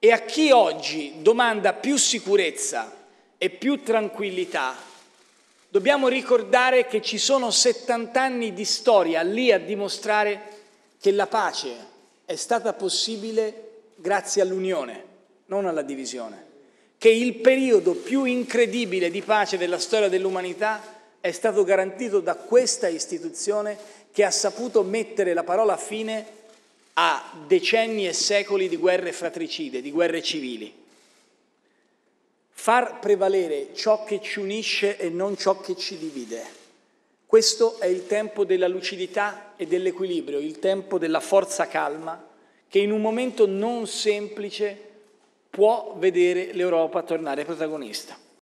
E a chi oggi domanda più sicurezza e più tranquillità, dobbiamo ricordare che ci sono 70 anni di storia lì a dimostrare che la pace è stata possibile grazie all'unione, non alla divisione, che il periodo più incredibile di pace della storia dell'umanità è stato garantito da questa istituzione che ha saputo mettere la parola fine a decenni e secoli di guerre fratricide, di guerre civili. Far prevalere ciò che ci unisce e non ciò che ci divide. Questo è il tempo della lucidità e dell'equilibrio, il tempo della forza calma che in un momento non semplice può vedere l'Europa tornare protagonista.